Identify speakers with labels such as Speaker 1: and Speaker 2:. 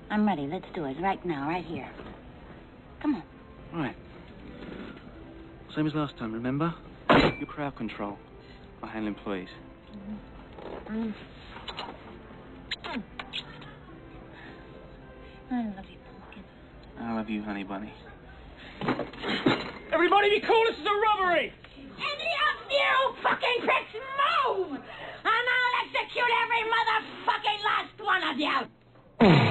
Speaker 1: I'm ready. Let's do it right now, right here. Come on.
Speaker 2: Right. Same as last time, remember? Your crowd control. I handle employees.
Speaker 1: I love you, Pumpkin.
Speaker 2: I love you, honey bunny.
Speaker 3: Everybody be cool, this is a robbery!
Speaker 1: Any of you fucking pricks move! And I'll execute every motherfucking last one of you!